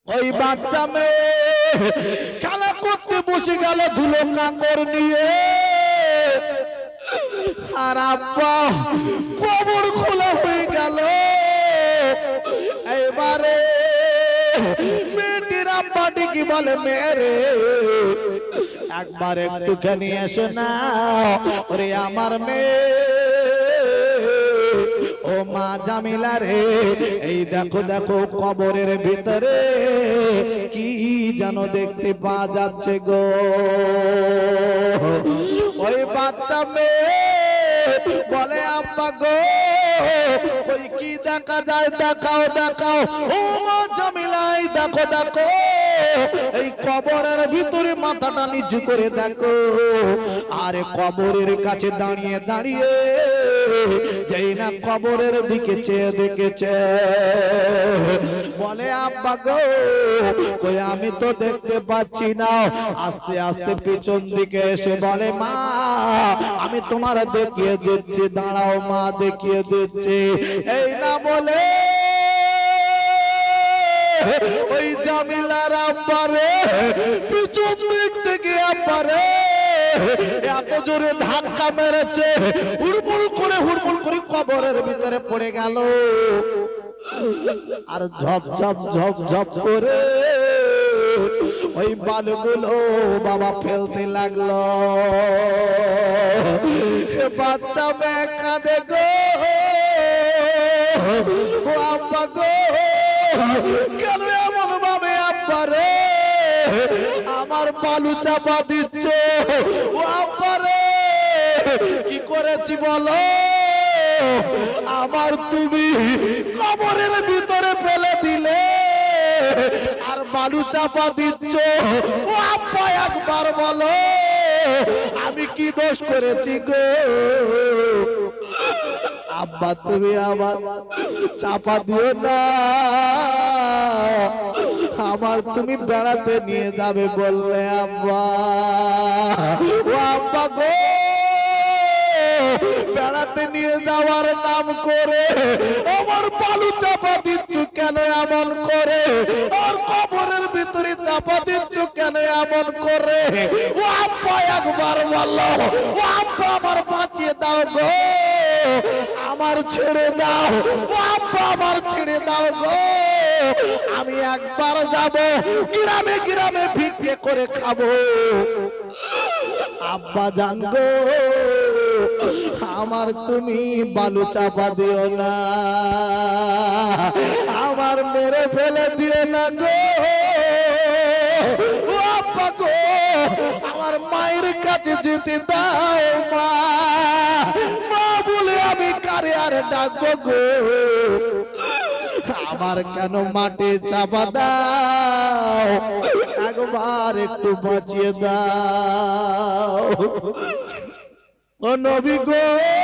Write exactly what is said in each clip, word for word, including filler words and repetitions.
ওই বাচ্চা মেয়ে খেলা করতে বসে গেল ধুলো কাকড় নিয়ে, আর আব্বা কবর খোলা হয়ে গেল। এবারে মেয়েটির আব্বা কি বলে, মেরে একবার একটুখানি এসো না, ওরে আমার মেয়ে, ও মা জামিলা রে, এই দেখো দেখো কবরের ভিতরে কি যেন দেখতে পাওয়া যাচ্ছে গো। ওই বাচ্চা মেয়ে বলে, আব্বা গো ওই কি দেখা যায়, দেখাও দেখাও। ও মা জামিলা, এই দেখো দেখো এই কবরের ভিতরে মাথাটা নিচু করে দেখো। আরে কবরের কাছে দাঁড়িয়ে দাঁড়িয়ে যেই না কবরের দিকে চেয়ে দেখেছে, বলে আব্বা গো কই আমি তো দেখতে পাচ্ছি না। আস্তে আস্তে পিছন দিকে এসে বলে, মা আমি তোমার দেখিয়ে দিচ্ছি, দাঁড়াও মা দেখিয়ে দিচ্ছি। এই না বলে ওই জামিলার আব্বারে পিছন দিক থেকে আব্বারে এত জোরে ধাক্কা মেরেছে, হুড়মুড় করে হুড়মুড় করে কবরের ভিতরে পড়ে গেল। আর ঝপ ঝপ ঝপ ঝপ করে ওই বালুগুলো বাবা ফেলতে লাগলো। বাচ্চা মেয়ে কাঁদে গো, ও আব্বা গো কেন এমন ভাবে আব্বা রে আমার বালু চাপা দিচ্ছ, ও আব্বা রে কি করেছি বলো, আমার তুমি কবরের ভিতরে ফেলে দিলে আর বালু চাপা দিচ্ছ, ও আব্বা একবার বলো আমি কি দোষ করেছি গো। আব্বা তুমি আবার চাপা দিও না, আমার তুমি বেড়াতে নিয়ে যাবে বললে আব্বা। ও আব্বা গো বেড়াতে নিয়ে যাওয়ার নাম করে আমার বালু চাপা দিচ্ছ কেন এমন করে, আর কবরের ভিতরে চাপা দিচ্ছ কেন এমন করে। ও আব্বা একবার বললো, ও আব্বা আমার বাঁচিয়ে দাও গো, আমার ছেড়ে দাও, ও আব্বা আমার ছেড়ে দাও গো, আমি একবার যাব গ্রামে গ্রামে ভিক্ষে করে খাবো। আব্বা জান গো আমার তুমি বালু চাপা দিও না, আমার মেরে ফেলে দিও না গো। ও আব্বা গো আমার মায়ের কাছে যেতে দাও, মা মা বলে আমি কারে আর ডাকবো গো, আমার কেন মাটি চাপা দাও, একবার একটু বাঁচিয়ে দাও। ও নবী গো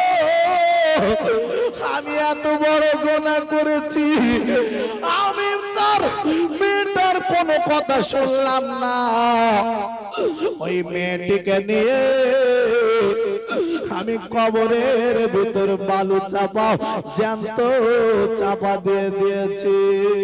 আমি এত বড় গুনাহ করেছি, আমি তার মেয়েটার কোনো কথা শুনলাম না, ওই মেয়েটিকে নিয়ে আমি কবরের ভিতর বালু চাপা জ্যান্ত চাপা দিয়ে দিয়েছি।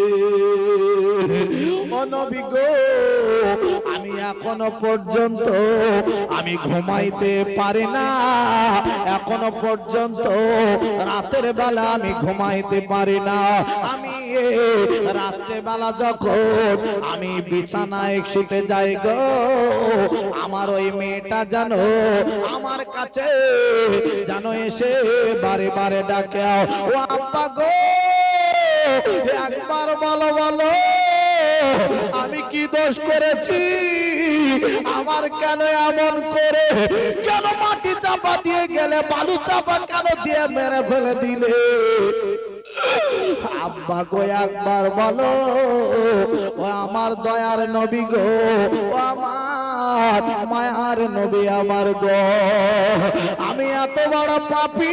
ও নবী গো আমি এখনো পর্যন্ত আমি ঘুমাইতে পারি না, এখনো পর্যন্ত রাতের বেলা আমি ঘুমাইতে পারি না। আমি রাতের বেলা যখন আমি বিছানায় শুতে যাই গো, আমার ওই মেয়েটা জানো আমার কাছে জানো এসে বারে বারে ডাকে, ও আব্বা গো একবার বলো বলো আমি কি দোষ করেছি, আমার কেন এমন করে, কেন মাটি চাপা দিয়ে গেলে, বালু চাপা কেন দিয়ে মেরে ফেলে দিলে। আব্বা গো একবার বলো, ও আমার দয়ার নবী গো, ও আমার মায়ার নবী আমার গো, আমি এত বড় পাপী,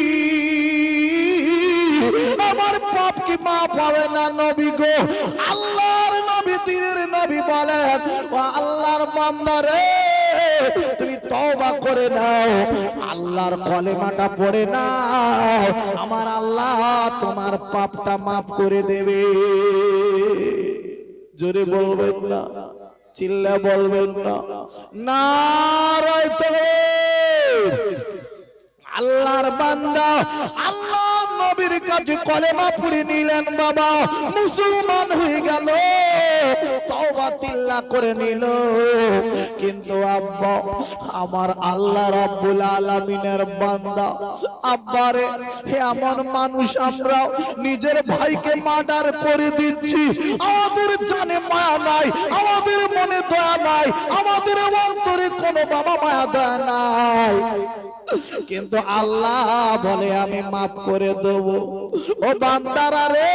আমার পাপ কি মাফ হবে না নবী গো। আল্লাহর নবী দিনের নবী বলেন, ও আল্লাহর বান্দা রে তুমি তওবা করে নাও, আল্লাহর কলেমাটা পড়ে নাও, আমার আল্লাহ তোমার পাপটা মাফ করে দেবে। জোরে বলবেন না, চিল্লা বলবেন না। নারায়ে তাকবীর। আল্লাহর বান্দা আল্লাহ নবীর কাছে কলেমা পড়ে নিলেন, বাবা মুসলমান হয়ে গেল, তওবা তিল্লা করে নিল। কিন্তু আব্বা আমার আল্লাহ রাব্বুল আলামিনের বান্দা, আব্বারে এমন মানুষ আমরা নিজের ভাইকে মার্ডার করে দিচ্ছি, আমাদের জানে মায়া নাই, আমাদের মনে দয়া নাই, আমাদের অন্তরে কোনো বাবা মায়া দয়া নাই, কিন্তু আল্লাহ বলে আমি মাফ করে দেব। ও বান্দারা রে,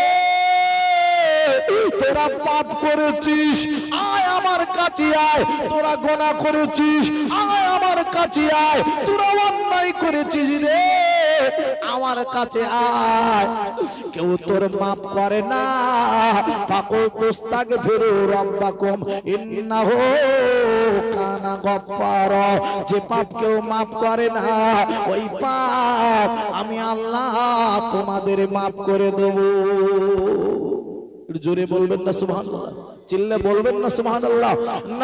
তোরা পাপ করেছিস, আয় আমার কাছে আয়। তোরা গুনাহ করেছিস, আয় আমার কাছে আয়। তোরা অন্যায় করেছিস রে, আমার কাছে আয়। কেউ তোর মাফ করে না। ফাকুল তুস্তাগফিরু রাব্বাকুম ইন্নাহু কানা গফফারা। যে পাপ কেউ মাফ করে না, ওই পাপ আমি আল্লাহ তোমাদের মাফ করে দেব। জোরে বলবেন না সুবহানাল্লাহ, চিল্লে বলবেন না সুবহানাল্লাহ।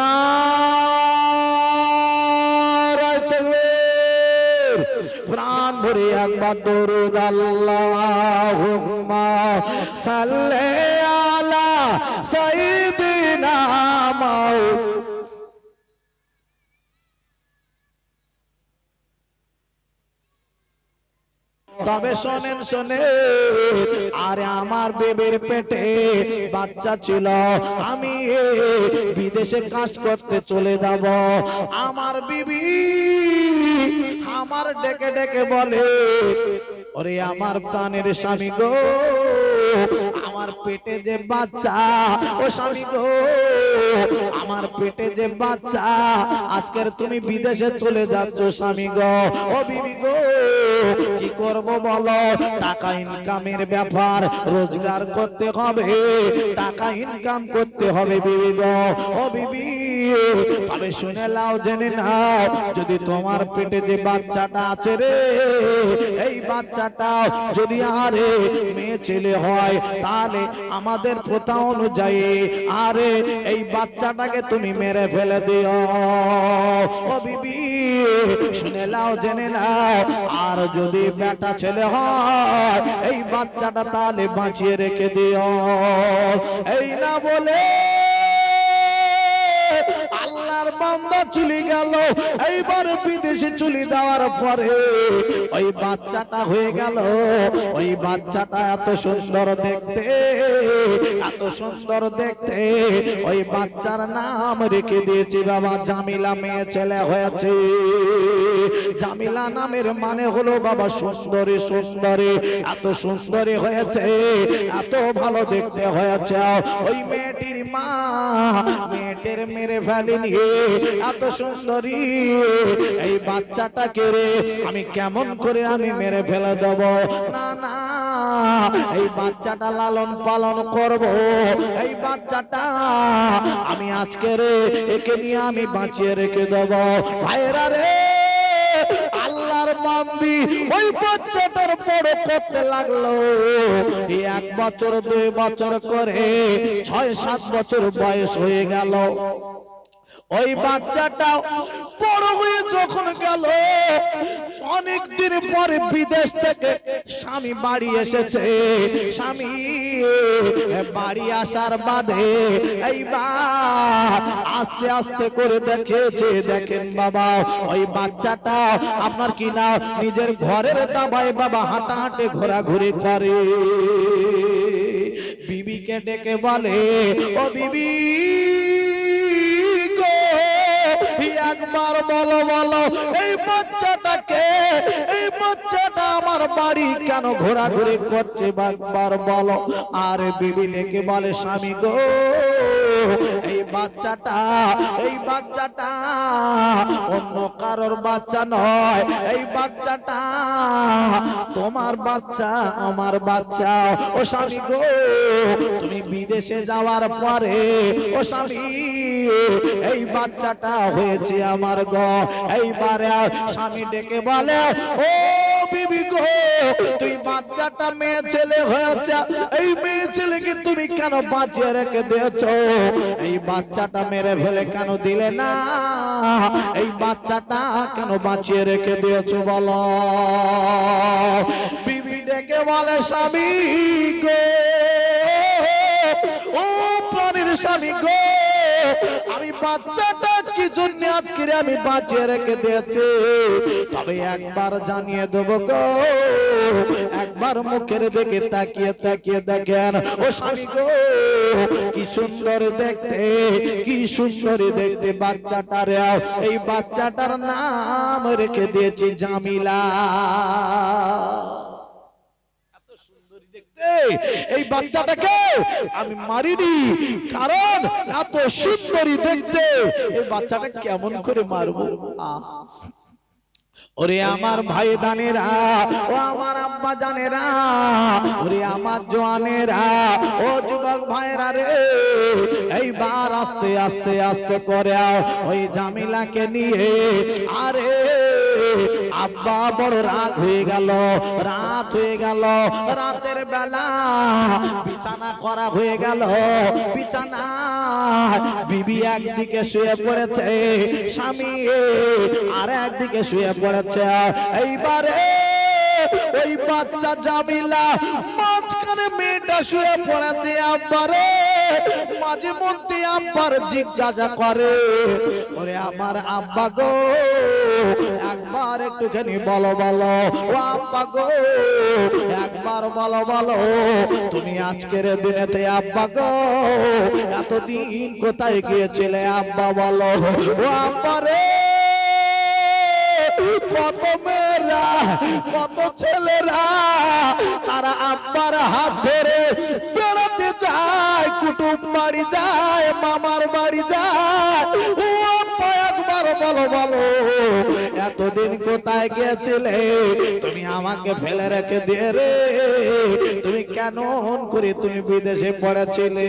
নারায়ে তাকবীর। প্রাণ ভরে একবার দরুদ আল্লাহুম্মা সাল্লি আলা সাইয়্যিদিনা মাওলানা। তবে শোনেন শোনেন, আরে আমার বেবের পেটে বাচ্চা ছিল, আমি বিদেশে কাজ করতে চলে যাব। আমার বিবি আমার ডেকে ডেকে বলে, ওরে আমার প্রাণের স্বামী গো, আমার পেটে যে বাচ্চা, ও স্বামী গো আমার পেটে যে বাচ্চা, আজকের তুমি বিদেশে চলে যাচ্ছ স্বামী গো। ও বিবি গো কি করব বলো, টাকা ইনকামের ব্যাপার, রোজগার করতে হবে, টাকা ইনকাম করতে হবে বিবি গো। ও বিবি তবে শুনে নাও, জেনে নাও, যদি তোমার পেটে যে বাচ্চাটা আছে রে, এই বাচ্চাটা যদি আরে মেয়ে ছেলে হয়, তাহলে আমাদের প্রথা অনুযায়ী আরে এই বাচ্চাটাকে তুমি মেরে ফেলে দিও। ও বিবি শুনে নাও, জেনে নাও, আর যদি বেটা ছেলে হয়, এই বাচ্চাটা তাহলে বাঁচিয়ে রেখে দিও। এই না বলে আল্লাহর বান্দা চলে গেল। এইবার বিদেশে চলে যাওয়ার পরে ওই বাচ্চাটা হয়ে গেল, ওই বাচ্চাটা এত সুন্দর দেখতে, এত সুন্দর দেখতে, ওই বাচ্চার নাম রেখে দিয়েছি বাবা জামিলা, মেয়ে ছেলে হয়েছে। জামিলা নামের মানে হলো বাবা সুন্দরী, সুন্দরী, এত সুন্দরী হয়েছে, এত ভালো দেখতে হয়েছে। ওই মেয়েটির মা মেয়েটির মেরে ফেলেনি, এত সুন্দরী এই বাচ্চাটাকে রে আমি কেমন করে আমি মেরে ফেলে দেব? না না, এই বাচ্চাটা লালন পালন করব, এই বাচ্চাটা আমি আজকে রে একে নিয়ে আমি বাঁচিয়ে রেখে দেব। ভাইরা রে, আল্লাহর বান্দি ওই বাচ্চাটার বড় করতে লাগলো। এক বছর দুই বছর করে ছয় সাত বছর বয়স হয়ে গেল। ওই বাচ্চাটা বড় হয়ে যখন গেল, অনেক দিন পরে বিদেশ থেকে স্বামী বাড়ি এসেছে। স্বামী বাড়ি আসার বাদে এইবার আস্তে আস্তে করে দেখেছে, দেখেন বাবা ওই বাচ্চাটা আপনার কি না নিজের ঘরের দাবায় বাবা হাঁটাহাঁটে ঘোরাঘুরি করে। বিবিকে ডেকে বলে, ও বিবি একবার বলো বলো এই বাচ্চাটাকে, এই বাচ্চাটা আমার বাড়ি কেন ঘোরাঘুরি করছে, একবার বলো। আর বিবি ডেকে বলে, স্বামী গো এই বাচ্চাটা, এই বাচ্চাটা অন্য কারোর বাচ্চা নয়, এই বাচ্চাটা তোমার বাচ্চা, আমার বাচ্চা। ও স্বামী গো তুমি বিদেশে যাওয়ার পরে, ও স্বামী এই বাচ্চাটা হয়েছে আমার গো। এইবারে স্বামী ডেকে বলে, ও বিবি গো, তুই বাচ্চাটা মেয়ে ছেলে হয়েছে, এই মেয়ে ছেলেকে তুমি কেন বাঁচিয়ে রেখে দিয়েছো? এই বাচ্চাটা মেরে ফেলে কেন দিলে না? এই বাচ্চাটা কেন বাঁচিয়ে রেখে দিয়েছো বলো? বিবি ডেকে বলে স্বামী গো, ও প্রাণীর স্বামী গো, আমি বাচ্চাটা কি জন্য আজকে আমি বাঁচিয়ে রেখে দিয়েছি, তবে একবার জানিয়ে দেবো গো, একবার মুখের দিকে তাকিয়ে তাকিয়ে দেখেন ও স্বামী গো, কি সুন্দর দেখতে, কি সুন্দর দেখতে বাচ্চাটার। এই বাচ্চাটার নাম রেখে দিয়েছি জামিলা। এই বাচ্চাটাকে আমি মারিনি, কারণ এত সুন্দরী দেখতে। এই বাচ্চাটা কেমন করে মারবো? ওরে আমার ভাই দানেরা, ও আমার আব্বা জানেরা, ওরে আমার জওয়ানেরা, ও যুবক ভাইরা রে, এইবার আস্তে আস্তে আস্তে করে ওই জামিলাকে নিয়ে, আরে আব্বা বড় রাত হয়ে গেল, রাত হয়ে গেল, রাতের বেলা বিছানা করা হয়ে গেল, বিছানা বিবি একদিকে শুয়ে পড়েছে, স্বামী আর একদিকে শুয়ে পড়েছে। এইবারে ওই বাচ্চা জামিলা মাঝখানে মেয়েটা শুয়ে পড়েছে। আব্বারে মাঝে মধ্যে আব্বার জিজ্ঞাসা করে, ওরে আমার আব্বা গো, একবার একটুখানি বলো বলো, ও আব্বা গো, একবার বলো বলো, তুমি আজকের দিনেতে আব্বা গো এতদিন কোথায় গিয়েছিলে আব্বা বলো? ও আব্বা রে, কত মেয়েরা, কত ছেলেরা তারা আব্বার হাত ধরে বেড়াতে যায়, কুটুম বাড়ি যায়, মামার বাড়ি যায়। ও আব্বা একবার বলো বলো, এতদিন কোথায় গিয়েছিলে? তুমি আমাকে ফেলে রেখে দিয়ে রে, তুমি কেন করে তুমি বিদেশে পড়েছিলে?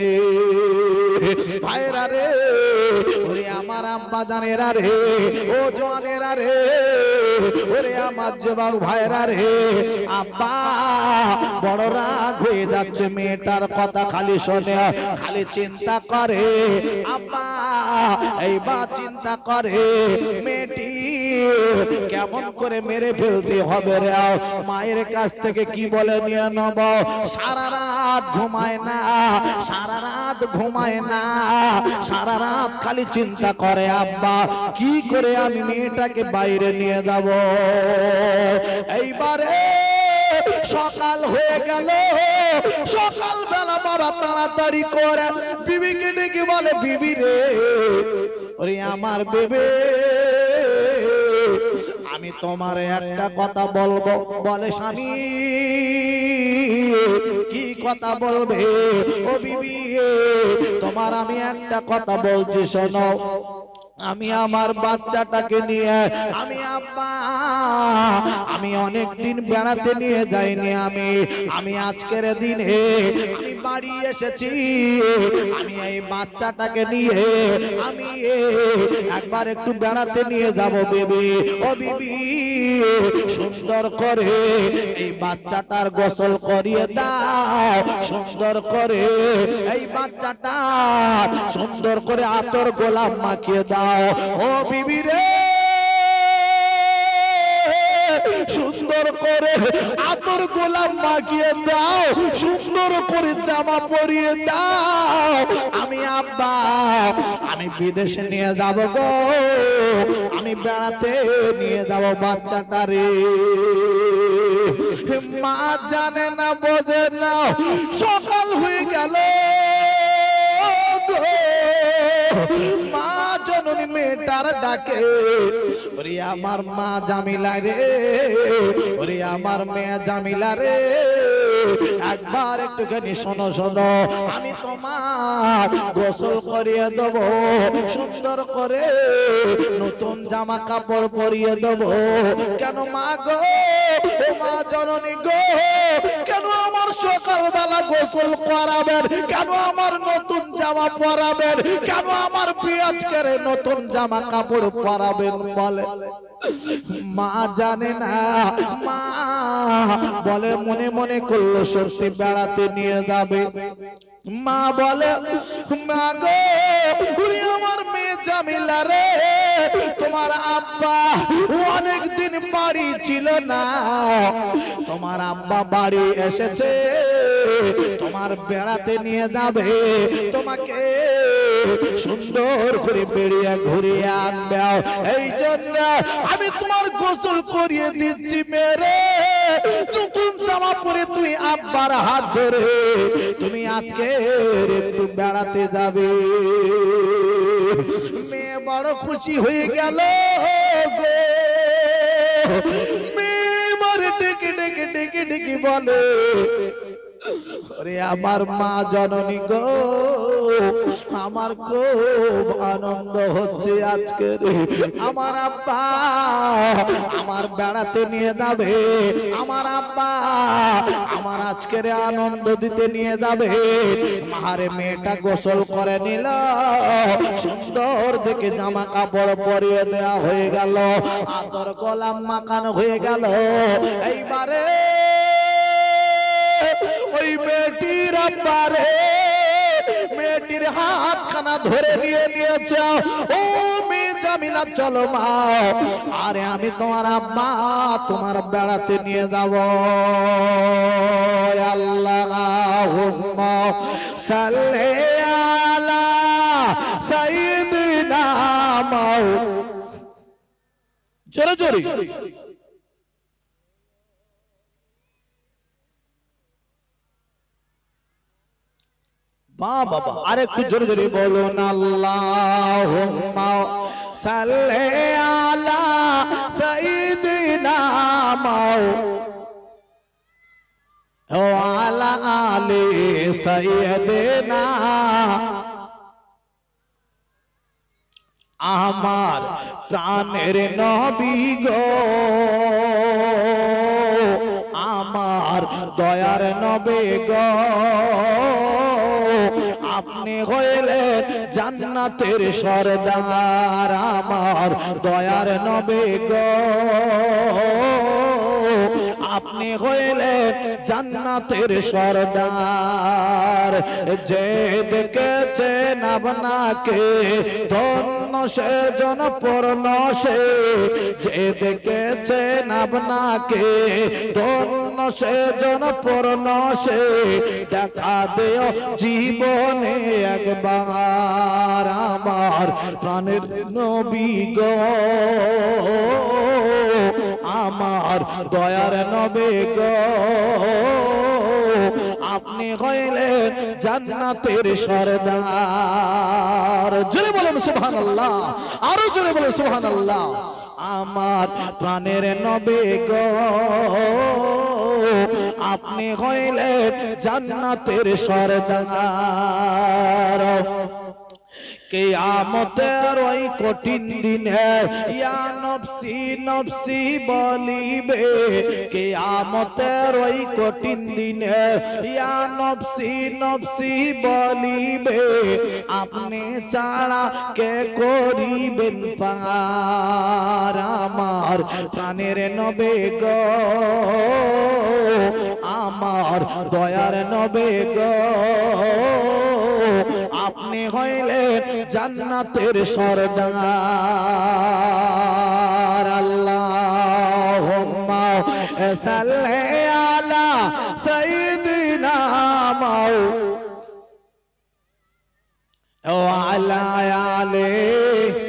ভাইরা রে, ওরে আমার আব্বা জানেরা রে, ও জওয়ানেরা রে, ওরে আমার যুবক ভাইরা রে, আব্বা বড় রাগ হয়ে যাচ্ছে, মেয়েটার কথা খালি শোনে, খালি চিন্তা করে। আব্বা এইবার চিন্তা করে, মেয়েটি কেমন করে মেরে ফেলতে হবে রে, মায়ের কাছ থেকে কি বলে নিয়ে নেব। সারা রাত ঘুমায় না, সারা রাত ঘুমায় না, সারা রাত খালি চিন্তা করে, আব্বা কি করে আমি মেয়েটাকে বাইরে নিয়ে যাব। এইবারে সকাল হয়ে গেল, সকাল বেলা বাবা তাড়াতাড়ি করে বিবিকে ডেকে বলে, বিবি রে, ওরে আমার বেবে, আমি তোমার একটা কথা বলবো। বলে স্বামী, কি কথা বলবে? ও বিবি, তোমার আমি একটা কথা বলছি শোনো। আমি আমার বাচ্চাটাকে নিয়ে, আমি আব্বা আমি অনেক দিন বেড়াতে নিয়ে যাইনি, আমি আমি আজকের দিনে আমি বাড়ি এসেছি, আমি এই বাচ্চাটাকে নিয়ে আমি একবার একটু বেড়াতে নিয়ে যাব বেবি। ও বিবি, সুন্দর করে এই বাচ্চাটার গোসল করিয়ে দাও, সুন্দর করে এই বাচ্চাটা সুন্দর করে আতর গোলাপ মাখিয়ে দাও। ও বিবি রে, সুন্দর করে আতর গোলাপ মাখিয়ে দাও, সুন্দর করে জামা পরিয়ে দাও। আমি আব্বা আমি বিদেশে নিয়ে যাব গো, আমি বেড়াতে নিয়ে যাব বাচ্চাটারে। মা জানে না, বোঝে না, সকাল হয়ে গেল, মা জননী মেয়েটার ডাকে, ওরে আমার মা জামিলা রে, ওরে আমার মেয়ে জামিলা রে, একবার একটুখানি শোনো শোনো, আমি তোমার গোসল করিয়ে দেব, সুন্দর করে নতুন জামা কাপড় পরিয়ে দেব। কেন মা গো, ও মা জননী গো, কেন আমার সকাল সকালবেলা গোসল করাবেন? কেন আমার নতুন জামা পরাবেন? কেন আমার পেঁয়াজ করে নতুন জামা কাপড় পরাবেন? বলে মা জানে না। মা বলে মনে মনে করলো সত্যি বেড়াতে নিয়ে যাবে। মা বলে মা গো আমার মেয়ে জামিলা রে, তোমার আব্বা অনেক দিন বাড়ি ছিল না, তোমার আব্বা বাড়ি এসেছে, তোমার বেড়াতে নিয়ে যাবে, তোমাকে সুন্দর করে বেরিয়ে ঘুরিয়ে আনবে। এই জন্য আমি তোমার গোসল করিয়ে দিচ্ছি মেরে, নতুন জামা পরে তুই আব্বার হাত ধরে তুমি আজকে একটু বেড়াতে যাবে। মেয়ে বড় খুশি হয়ে গেল গো। মেয়ে মারে ডেকে ডেকে ডেকে ডেকে বলে ওরে আমার মা জননী গো, আমার খুব আনন্দ হচ্ছে আজকে, আমার আব্বা আমার বেড়াতে নিয়ে যাবে, আমার আব্বা আমার আজকের আনন্দ দিতে নিয়ে যাবে। মারে মেয়েটা গোসল করে নিল, সুন্দর দেখে জামা কাপড় পরিয়ে দেওয়া হয়ে গেল, আদর গোলাম মাখানো হয়ে গেল। এইবারে ওই মেয়েটির আব্বারে মেয়েটির হাত খানা ধরে নিয়ে নিয়েছে। ও মেয়ে জামিলা চলো মা, আরে আমি তোমার আব্বা তোমার বেড়াতে নিয়ে যাব। আল্লাহুম্মা সাল্লি আলা সাইয়্যিদিনা জোরে জোরে বাবা, আরেকটু জোরে জোরে বলুন আল্লাহুম্মা সাল্লি আলা সাইয়্যিদিনা ওয়া আলা আলি সাইয়্যিদিনা। আমার প্রাণের নবী গো, আমার দয়ার নবী গো, আপনি হইলেন জান্নাতের সরদার, আমার দয়ার নবী গো, আপনি হইলেন জান্নাতের সরদার। যে দেখেছেন আপনাকে ধন্য সে জন পূর্ণ সে, যে দেখেছেন আপনাকে ধন্য সে জন পূর্ণ সে, দেখা দেও জীবনে একবার আমার প্রাণের নবী গো, আমার দয়ার নবী গো, আপনি হইলেন জান্নাতের সরদার। জোরে বলেন সুবহানাল্লাহ, আরো জোরে বলেন সুবহানাল্লাহ। আমার প্রাণের নবী গো, আপনি হইলেন জান্নাতের সরদার। কিয়ামতের ওই কঠিন দিনে ইয়া নফসি নফসি বলিবে, কিয়ামতের ওই কঠিন দিনে ইয়া নফসি নফসি বলিবে, আপনি ছাড়া কে করিবেন পার, আমার প্রাণের নবী গো, আমার দয়ার নবী গো, আপনি হইলেন জান্নাতের সরদার। আল্লাহুম্মা সাল্লি আলা সাইয়্যিদিনা ওয়া আলা আলিহি।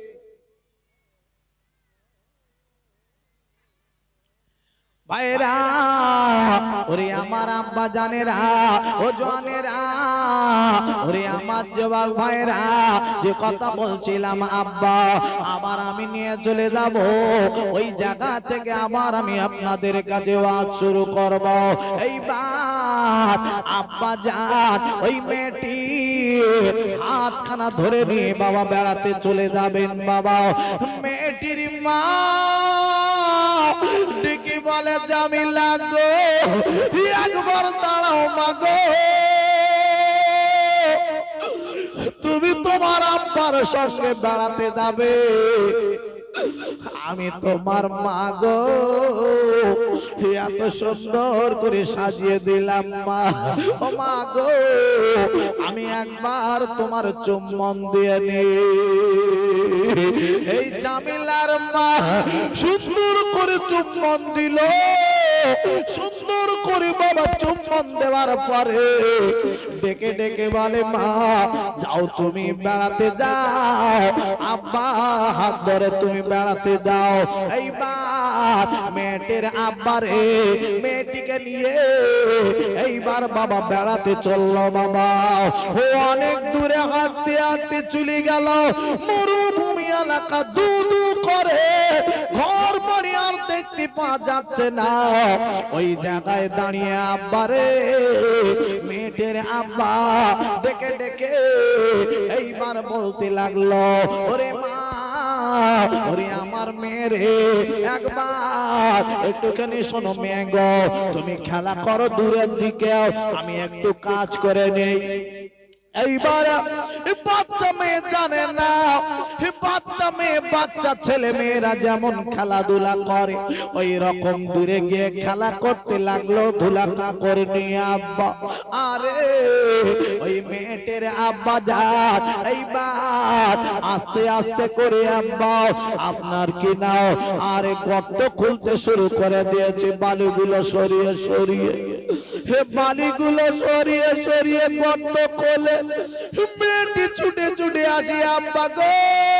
ভাইরা ওরে আমার আব্বা জানেরা, ও জানেরা, ওরে আমার যুবক ভাইরা, যে কথা বলছিলাম আব্বা আবার আমি নিয়ে চলে যাব ওই জায়গা থেকে, আবার আমি আপনাদের কাছে ওয়াজ শুরু করব। এইবার আব্বা যান ওই মেয়েটি হাতখানা ধরে নিয়ে বাবা বেড়াতে চলে যাবেন। বাবা মেয়েটির মা ডেকে বলে জামিলা গো একবার দাঁড়াও মাগো তুমি তোমার আব্বার সঙ্গে বেড়াতে যাবে আমি তোমার মা গো এত সুন্দর করে সাজিয়ে দিলাম মা ও মা গো আমি একবার তোমার চুম্বন দিয়ে নি এই জামিলার মা সুন্দর করে চুম্বন দিল সুন্দর করে বাবা চুম্বন দেওয়ার পরে ডেকে ডেকে বলে মা যাও তুমি বেড়াতে যাও আব্বা হাত ধরে তুমি বেড়াতে যাও এইবার মেয়েটির আব্বারে মেয়েটিকে নিয়ে এইবার বাবা বেড়াতে চললো বাবা ও অনেক দূরে হাঁটতে হাঁটতে চলে গেল মরুভূমি এলাকা দু দু করে ঘর বাড়ি আর দেখতে পাওয়া যাচ্ছে না ওই জায়গায় দাঁড়িয়ে আব্বারে মেয়েটির আব্বা ডেকে ডেকে এইবার বলতে লাগলো ওরে মা ওরে আমার মেয়েরে একবার একটুখানি শোনো মেয়ে গো তুমি খেলা করো দূরের দিকে আমি একটু কাজ করে নেই এইবার বাচ্চা মেয়ে জানে না বাচ্চা মেয়ে বাচ্চা ছেলে মেয়েরা যেমন খেলাধুলা করে ওই রকম দূরে গিয়ে খেলা করতে লাগলো ধুলা কাকড় নিয়ে আব্বা আরে ওই মেয়েটের আব্বা যান এইবার আস্তে আস্তে করে আব্বা আপনার কি নাও আরে গর্ত খুলতে শুরু করে দিয়েছে বালিগুলো সরিয়ে সরিয়ে হে বালিগুলো সরিয়ে সরিয়ে গর্ত খোলে মেয়েটি ছুটে ছুটে আসি আব্বা গো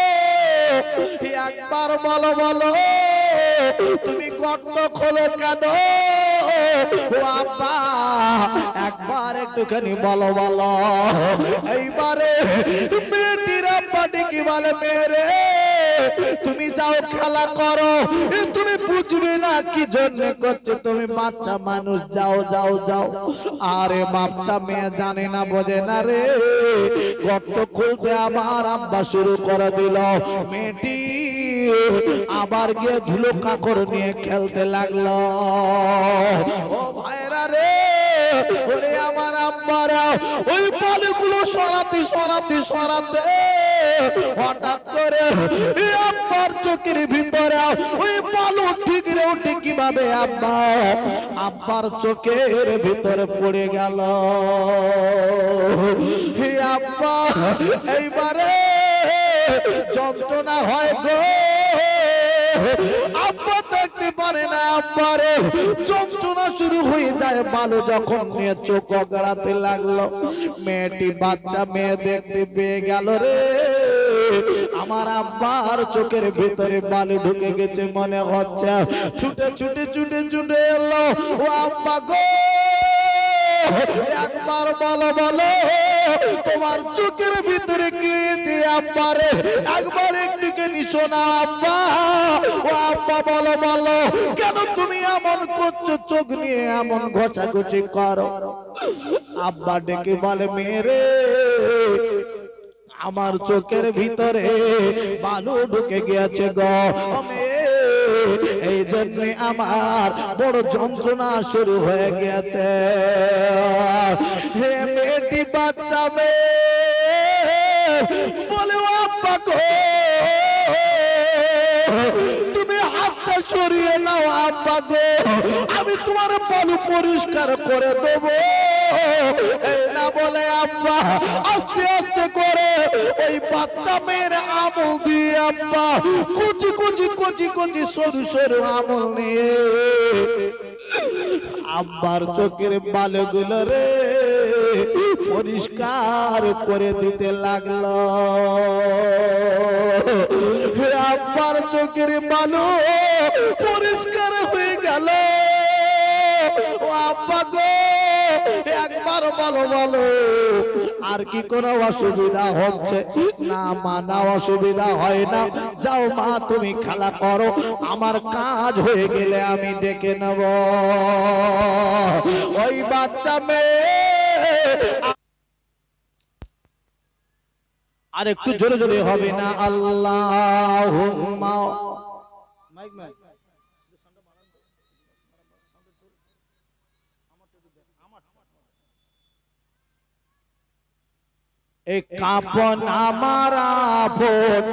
একবার বলো বলো তুমি গর্ত খোলো কেন ও আব্বা একবার একটুখানি বলো বলো এইবারে মেয়েটির আব্বা ডেকে বলে মেয়েরে তুমি যাও খেলা করো তুমি বুঝবে না কি জন্য করছো তুমি বাচ্চা মানুষ যাও যাও যাও আরে বাচ্চা মেয়ে জানে না বোঝে না রে গর্ত খুলতে আমার আব্বা শুরু করে দিল মেয়েটি আবার গিয়ে ধুলো কাকড় নিয়ে খেলতে লাগলো ও ভাইরা রে ওরে আমার আব্বারা ওই বালিগুলো সরাতে সরাতে সরাতে হঠাৎ করে আব্বার চোখের ভিতরে ওই বালু ঠিকরে উঠে কিভাবে আব্বা আব্বার চোখের ভিতরে পড়ে গেল হে আব্বা এইবারে যন্ত্রণা হয় গো আব্বা দেখতে পারে না আব্বারে যন্ত্রণা শুরু হয়ে যায় বালু যখন নিয়ে চোখ গড়াতে লাগলো মেয়েটি বাচ্চা মেয়ে দেখতে পেয়ে গেল রে আমার আব্বার চোখের ভিতরে বালু ঢুকে গেছে মনে হচ্ছে ছুটে ছুটে ছুটে ছুটে এলো ও আব্বা গো একবার বলো বলো তোমার চোখের ভিতরে কি আব্বারে একবার একদিকে নিশো না আব্বা ও আব্বা বলো বলো কেন তুমি এমন করছো চোখ নিয়ে এমন ঘষাঘষি করো আব্বা ডেকে বলে মেয়েরে আমার চোখের ভিতরে বালু ঢুকে গিয়েছে গো এই জন্য আমার বড় যন্ত্রণা শুরু হয়ে গেছে হে মেয়েটি বাচ্চা মেয়ে বলে আব্বা গো তুমি হাতটা সরিয়ে নাও আব্বা গো আমি তোমার বালু পরিষ্কার করে দেবো এই না বলে আব্বা আস্তে আস্তে করে ওই বাচ্চা মেয়ের আমল দিয়ে আব্বা কুচি কুচি কুচি কুচি সরু সরু আমল নিয়ে আব্বার চোখের বালুগুলো রে পরিষ্কার করে দিতে লাগলো আব্বার চোখের বালু পরিষ্কার হয়ে গেল ও আব্বা গো একবার বলো বলো আর কি কোনো অসুবিধা হচ্ছে না মা না অসুবিধা হয় না যাও মা তুমি খেলা করো আমার কাজ হয়ে গেলে আমি ডেকে নেব ওই বাচ্চা মেয়ে আর একটু জোরে জোরে হবে না আল্লাহুম্মা এই কাফন আমার আপন,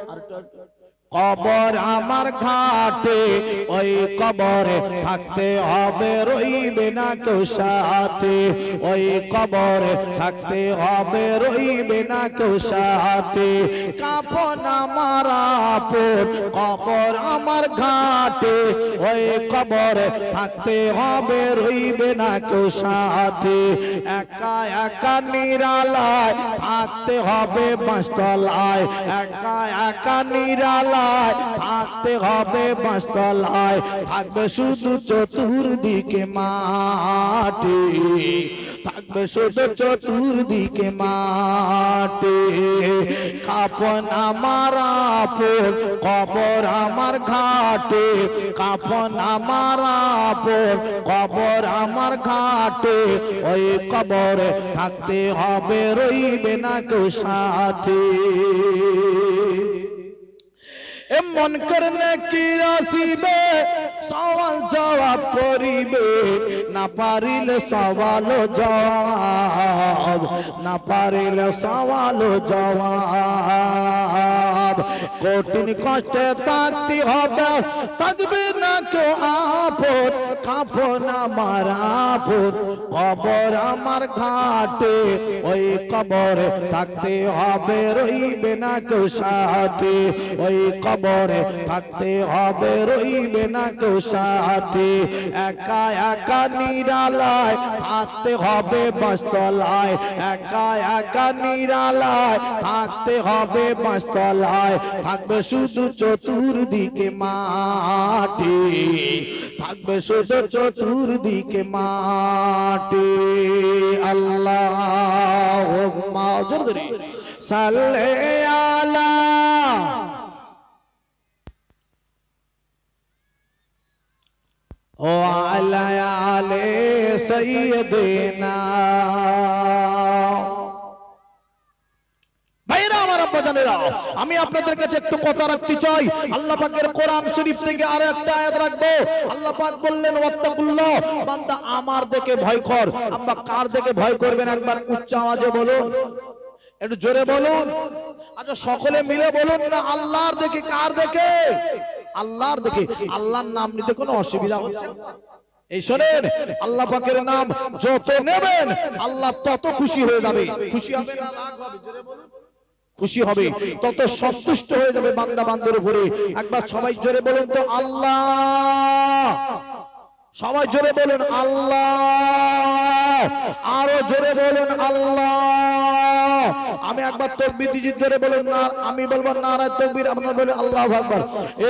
কবর আমার ঘাটে, ওই কবরে থাকতে হবে রইবে না কেউ সাথে, ওই কবরে থাকতে হবে রইবে না কেউ সাথে। কাফন আমার আপন, কবর আমার ঘাটে, ওই কবরে থাকতে হবে রইবে না কেউ সাথে। একা একা নিরালায় থাকতে হবে বাঁশতলায়, একা একা নিরালায় থাকতে হবে বাঁশতলায়, থাকবে শুধু চতুর্দিকে মাটি, থাকবে শুধু চতুর্দিকে মাটি। কাফন আমার আপন, কবর আমার ঘাটে, কাফন আমার আপন, কবর আমার ঘাটে, ওই কবরে থাকতে হবে রইবে না কেউ সাথে। এমন করনে কি আসিবে সওয়াল জবাব করিবে, না পারিলে সওয়াল জবাব, না পারিলে সওয়াল জবাব। কঠিন কষ্টে থাকতে হবে, থাকবে না কেউ আপন, কাফন আমার আপন, কবর আমার ঘাটে, ওই কবরে থাকতে হবে রইবে না কেউ সাথে, ওই কবরে থাকতে হবে রইবে না কেউ সাথে। একা একা নিরালায় থাকতে হবে বাঁশতলায়, একা একা নিরালায় থাকতে হবে বাঁশতলায়, থাকবে শুধু চতুর্দিকে মাটি, থাকবে শুধু চতুর্দিকে মাটি। আল্লাহুম্মা সাল্লি আলা ও আলা আলে সাইয়্যিদিনা। ভাইরা আমার আব্বাজানেরা, আমি আপনাদের কাছে একটু কথা রাখতে চাই। আল্লাহ পাকের কোরআন শরীফ থেকে আর একটা আয়াত রাখবো। আল্লাহ পাক বললেন ওয়াত্তাকুল্লাহ, বান্দা আমার দেখে ভয় কর। আব্বা কার দেখে ভয় করবেন একবার উচ্চ আওয়াজে বলুন, একটু জোরে বলুন। আচ্ছা সকলে মিলে বলুন না, আল্লাহর দেখে। কার দেখে? আল্লাহর দেখে। আল্লাহর নাম নিতে কোনো অসুবিধা হচ্ছে? এই শোনেন, আল্লাহ পাকের নাম যত নেবেন আল্লাহ তত খুশি হয়ে যাবে। খুশি হবে না রাগ হবে? জোরে বলুন। খুশি হবে, তত সন্তুষ্ট হয়ে যাবে বান্দা বান্দার উপরে। একবার সবাই জোরে বলুন তো আল্লাহ, সবাই জোরে বলুন আল্লাহ, আরো জোরে বলুন আল্লাহ। আমি একবার তাকবীর দিই, জোরে বলুন না, আমি বলবো নারায়ে তাকবীর, আপনারা বলবেন আল্লাহু আকবার। এ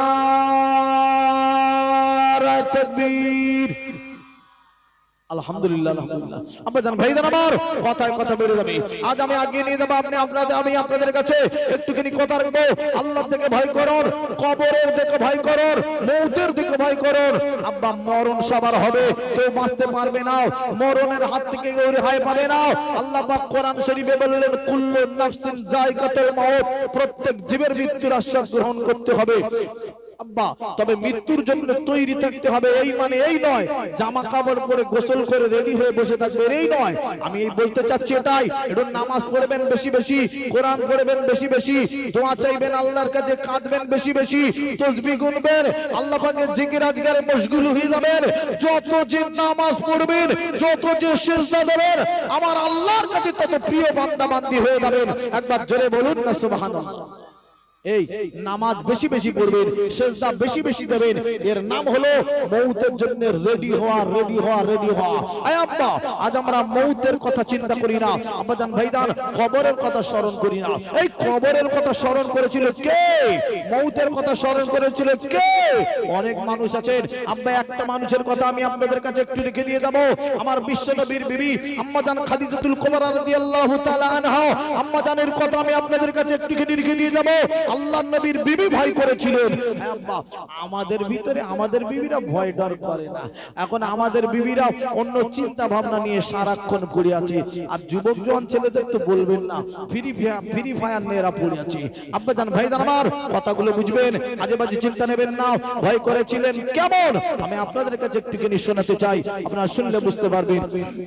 নারায়ে তাকবীর। আলহামদুলিল্লাহ, আলহামদুলিল্লাহ। আব্বা জান ভাইজান আমার কথায় কথা বেড়ে যাবে। আজ আমি আগে নিয়ে যাবো, আপনি আপনাদের আমি আপনাদের কাছে একটুখানি কথা রাখবো। আল্লাহ থেকে ভয় করুন, কবরের দিকে ভয় করুন, মৌতের দিকে ভয় করুন। আব্বা মরণ সবার হবে, কেউ বাঁচতে পারবে না, মরণের হাত থেকে কেউ রেহাই পাবে না। আল্লাহ পাক কোরআন শরীফে বললেন কুল্লু নাফসিন যায়কাতুল মাউত, প্রত্যেক জীবের মৃত্যুর আশ্বাস গ্রহণ করতে হবে। আব্বা তবে মৃত্যুর জন্য তৈরি থাকতে হবে, এই মানে এই নয় জামা কাপড় পরে গোসল করে রেডি হয়ে বসে থাকবেন, এই নয়। আমি এই বলতে চাচ্ছি এটাই, একটু নামাজ পড়বেন বেশি বেশি, কোরআন পড়বেন বেশি বেশি, দোয়া চাইবেন আল্লাহর কাছে, কাঁদবেন বেশি বেশি, তাসবিহ গুনবেন, আল্লাহ পাকের জিকির আজকারে মশগুল হয়ে যাবেন। যত যে নামাজ পড়বেন, যত যে সিজদা দেবেন, আমার আল্লাহর কাছে তত প্রিয় বান্দা বান্দি হয়ে যাবেন। একবার জোরে বলুন না সুবহানাল্লাহ। এই নামাজ বেশি বেশি পড়বেন, সিজদা বেশি বেশি দেবেন, এর নাম হলো মৌতের জন্য রেডি হওয়া, রেডি হওয়া, রেডি হওয়া। আয় আব্বা, আজ আমরা মৌতের কথা চিন্তা করি না, আব্বাজান ভাইজান কবরের কথা স্মরণ করি না। এই কবরের কথা স্মরণ করেছিল কে? মৌতের কথা স্মরণ করেছিল কে? অনেক মানুষ আছেন। আব্বা একটা মানুষের কথা আমি আপনাদের কাছে একটু রেখে দিয়ে যাব। আমার বিশ্বনবীর বিবি আম্মাজান খাদিজাতুল কুবরা রাদিয়াল্লাহু তাআলা আনহা, আম্মাজানের কথা আমি আপনাদের কাছে একটু রেখে দিয়ে যাব। আল্লাহর নবীর বিবি ভয় করেছিলেন। হ্যাঁ আব্বা, আমাদের ভিতরে আমাদের বিবিরা ভয় ডর করে না। এখন আমাদের বিবিরা অন্য চিন্তা ভাবনা নিয়ে সারাক্ষণ পড়ে আছে। আর যুবক জওয়ান ছেলেদের তো বলবেন না, ফ্রি ফ্রি ফায়ার নিয়ে পড়ে আছে। আব্বা জান, ভাই জান আমার কথাগুলো বুঝবেন, আজে বাজে চিন্তা নেবেন না। ভয় করেছিলেন কেমন আমি আপনাদের কাছে একটুখানি শোনাতে চাই, আপনারা শুনলে বুঝতে পারবেন।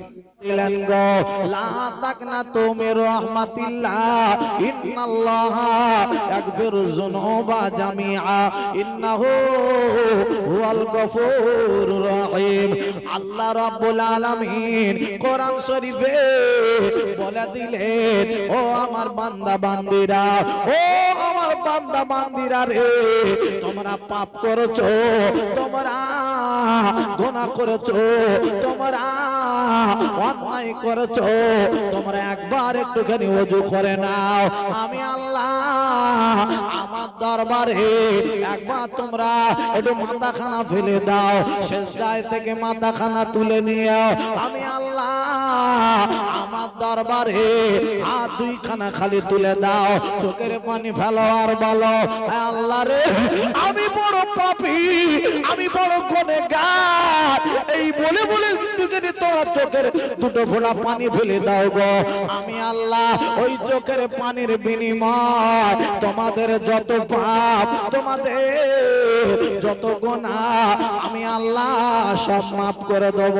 লা তাকনাতু মির রাহমাতিল্লাহ ইন্নাল্লাহ ইয়াগফিরু যুনুবা জামিআ ইন্নাহু হুয়াল গফুরুর রহিম। আল্লাহ রাব্বুল আলামিন কোরআন শরীফে বলে দিলেন, ও আমার বান্দা বান্দিরা, ও আমার বান্দা বান্দিরা রে, তোমরা পাপ করেছো, তোমরা গুনাহ করেছো, তোমরা অন্যায় করেছো, তোমরা একবার একটুখানি ওযু করে নাও। আমি আল্লাহ আমার দরবারে একবার তোমরা একটু মাথাখানা ফেলে দাও, সেজদায় থেকে মাথাখানা তুলে নিও। আমি আল্লাহ আমার দরবারে হাত দুইখানা খালি তুলে দাও, চোখের পানি ফেলো আর বলো, আল্লাহ রে আমি বড় পাপী, আমি বড় গুনাহগার। এই বলে বলে দুজনে তোরা চোখের দুটো ফোঁটা পানি ফেলে দাও গো। আমি আল্লাহ ওই চোখের পানির বিনিময় তোমাদের যত পাপ, তোমাদের যত গুনাহ আমি আল্লাহ সব মাফ করে দেব।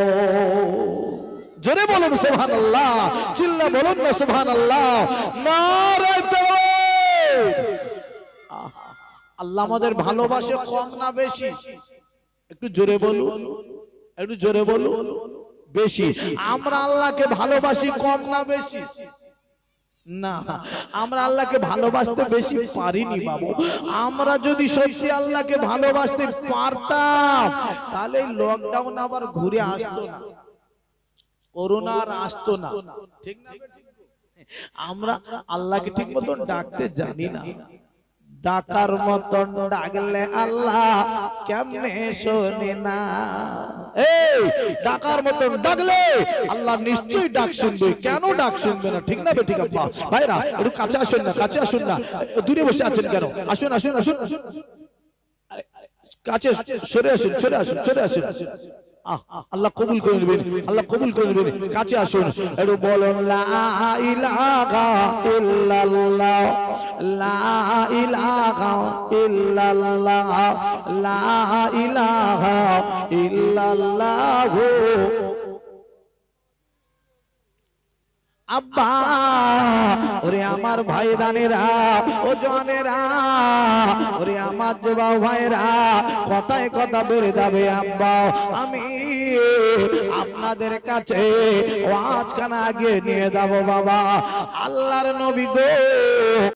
জোরে বলুন সুবহানাল্লাহ, চিল্লা বলুন না সুবহানাল্লাহ, নারে তাকবীর। আল্লাহ আমাদের ভালোবাসে কম না বেশি? একটু জোরে বলুন, একটু জোরে বলুন। বেশি। আমরা আল্লাহকে ভালোবাসি কম না বেশি? না, আমরা আল্লাহকে ভালোবাসতে বেশি পারিনি বাবু। আমরা যদি সত্যি আল্লাহকে ভালোবাসতে পারতাম তাহলে লকডাউন আবার ঘুরে আসতো না, করোনা আর আসতো না, ঠিক না? আমরা আল্লাহকে ঠিক মতন ডাকতে জানি না। ডাকার মতন ডাকলে আল্লাহ কেমনে শোনে না? এই ডাকার মতন ডাকলে আল্লাহ নিশ্চয়ই ডাক শুনবে। কেন ডাক শুনবে না? ঠিক না বেঠিক আব্বা? ভাইরা একটু কাছে আসুন না, কাছে আসুন না, দূরে বসে আছেন কেন? আসুন আসুন আসুন, কাছে সরে আসুন, সরে আসুন, সরে আসুন। আল্লাহ কবুল করে নেবেন, আল্লাহ কবুল করে নেবেন। কাছে আসুন, একটু বলুন লা ইলাহা ইল্লাল্লাহ, লা ইলাহা ইল্লাল্লাহ, লা ইলাহা ইল্লাল্লাহ। আব্বা ওরে আমার ভাই দানেরা, ও জনেরা, ওরে আমার যুবক ভাইরা, কথায় কথা বেড়ে যাবে। আব্বা আমি আপনাদের কাছে ওয়াজখানা আগে নিয়ে যাবো। বাবা আল্লাহর নবী গো